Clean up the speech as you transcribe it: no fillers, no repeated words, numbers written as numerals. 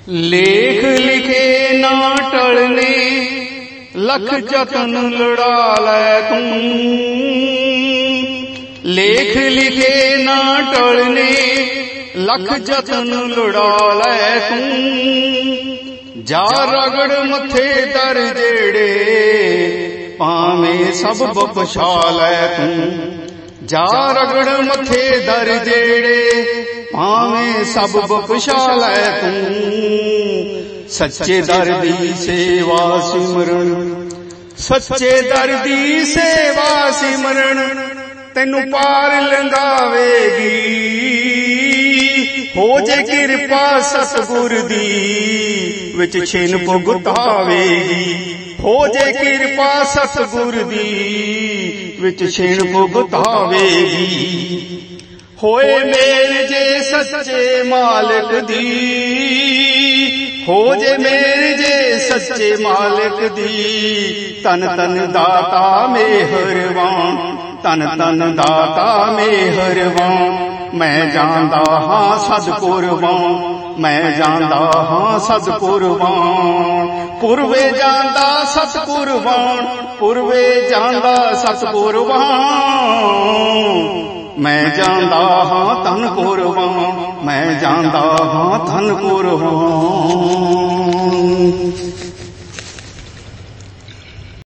ਲੇਖ ਲਿਖੇ ਨਾ ਟਲਨੇ, ਲੱਖ ਜਤਨ ਲੜਾ ਲੈ ਤੂੰ। ਲੇਖ ਲਿਖੇ ਨਾ ਟਲਨੇ, ਲੱਖ ਜਤਨ ਲੜਾ ਲੈ ਤੂੰ। ਜਾ ਰਗੜ ਮੱਥੇ ਦਰ ਜਿਹੜੇ, ਭਾਵੇਂ ਸਭ ਬਖਸ਼ਾ ਲੈ ਤੂੰ। ਜਾ ਰਗੜ ਮੱਥੇ ਦਰ ਜਿਹੜੇ, ਭਾਵੇਂ ਸਭ ਬਖਸ਼ਾ ਲੈ ਤੂੰ। ਸੱਚੇ ਦਰ ਦੀ ਸੇਵਾ ਸਿਮਰਨ, ਸੱਚੇ ਦਰ ਦੀ ਸੇਵਾ ਸਿਮਰਨ, ਤੈਨੂੰ ਪਾਰ ਲੰਘਾਵੇਗੀ। ਹੋ ਜੇ ਕਿਰਪਾ ਸਤਿਗੁਰ ਦੀ, ਵਿੱਚ ਛਿਨ ਭੁਗਤਾਵੇਗੀ। ਹੋ ਜੇ ਕਿਰਪਾ ਸਤਿਗੁਰ ਦੀ, ਵਿੱਚ ਛਿਨ ਭੁਗਤਾਵੇਗੀ। ਹੋਏ ਮੇਰ ਜੇ ਸੱਚੇ ਮਾਲਕ ਦੀ, ਹੋ ਜੇ ਮੇਰ ਜੇ ਸੱਚੇ ਮਾਲਕ ਦੀ। ਤਨ ਤਨ ਦਾਤਾ ਮਿਹਰਬਾਨ, ਤਨ ਤਨ ਦਾਤਾ ਮਿਹਰਬਾਨ। ਮੈਂ ਜਾਂਦਾ ਹਾਂ ਸਤਿਗੁਰਬਾਨ, ਮੈਂ ਜਾਂਦਾ ਹਾਂ ਸਤਿਗੁਰਬਾਨ। ਪੁਰਵੇ ਜਾਂਦਾ ਸਤਿਗੁਰਬਾਨ, ਪੁਰਵੇ ਜਾਂਦਾ ਸਤਿਗੁਰਬਾਨ। ਮੈਂ ਜਾਂਦਾ ਹਾਂ ਧਨ ਕੁਰਬਾਨ, ਮੈਂ ਜਾਂਦਾ ਹਾਂ ਧਨ ਕੁਰਬਾਨ।